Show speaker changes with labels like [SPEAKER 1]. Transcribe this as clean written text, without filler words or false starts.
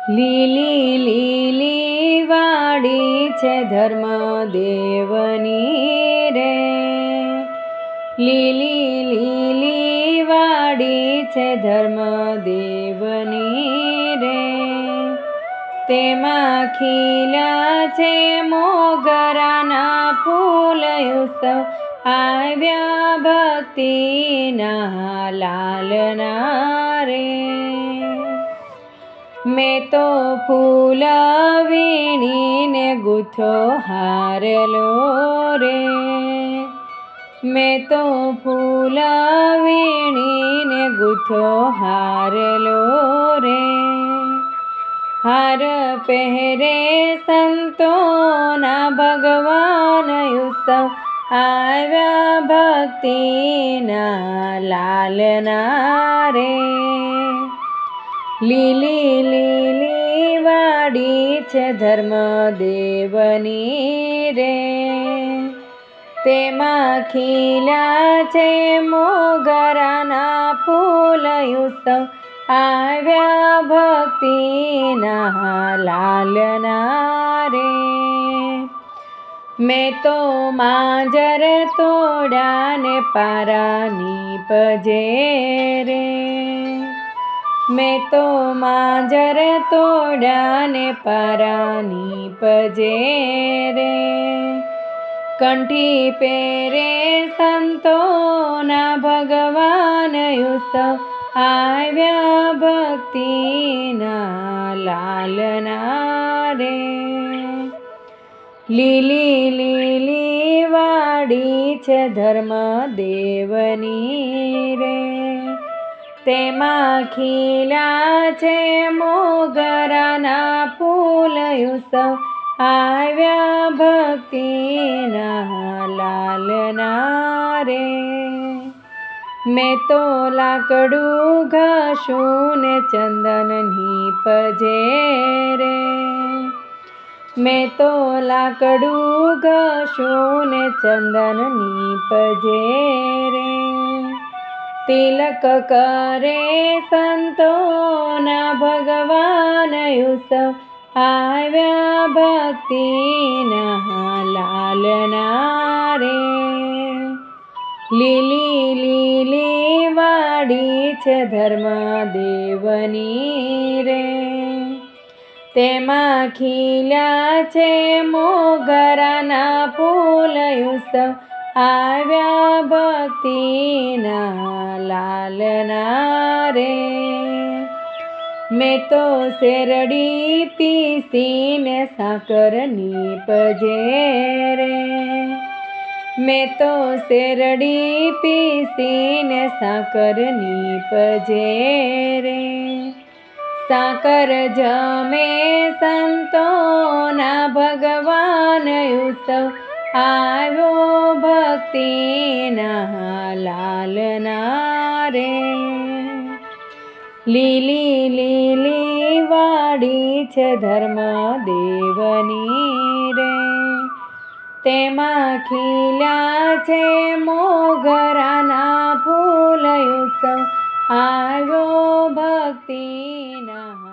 [SPEAKER 1] લીલી લીલી વાડી છે ધર્મદેવની રે, લીલી લીલી વાડી છે ધર્મદેવની રે, તેમાં ખીલ્યા છે મોગરાના ફૂલ ઉત્સવ, આવ્યા ભક્તિના લાલના રે. મેં તો ફૂલ વીણીને ગૂંથો હારલો રે, મેં તો ફૂલ વીણીને ગૂંથો હારલો રે. હાર પહેરે સંતોના ભગવાન ઉત્સવ, આવ્યા ભક્તિના લાલના રે. લીલી લીલી વાડી છે ધર્મદેવની રે, તેમાં ખીલ્યા છે મોગરાના ફૂલ ઉત્સવ, આવ્યા ભક્તિના લાલના રે. મેં તો માંજર તોડ્યા ને પારાની પજે રે, મેં તો માંજર તોડ્યા ને પારાની પજે રે. કંઠી પહેરે સંતોના ભગવાન ઉત્સવ, આવ્યા ભક્તિના લાલના રે. લીલી લીલી વાડી છે ધર્મદેવની રે, તેમાં ખીલ્યા છે મોગરાના ફૂલ ઉત્સવ, આવ્યા ભક્તિના લાલના રે. મેં તો લાકડું ઘસું ને ચંદનની પજે રે, મેં તો લાકડું ઘસું ને ચંદનની પજે રે. તિલક કરે સંતોના ભગવાન ઉત્સવ, આવ્યા ભક્તિના લાલના રે. લીલી લીલી વાડી છે ધર્મદેવની રે, તેમાં ખીલ્યા છે મોગરાના ફૂલ ઉત્સવ, આવ્યા ભક્તિના લાલના રે. મેં તો શેરડી પીસીને સાકરની પજે રે, મેં તો શેરડી પીસીને સાકરની પજે રે. સાકર જમે સંતોના ભગવાન ઉત્સવ, આવ્યો ભક્તિના લાલના રે. લીલી લીલી વાડી છે ધર્મદેવની રે, તેમાં ખીલ્યા છે મોગરાના ફૂલ ઉત્સવ, આવ્યો ભક્તિના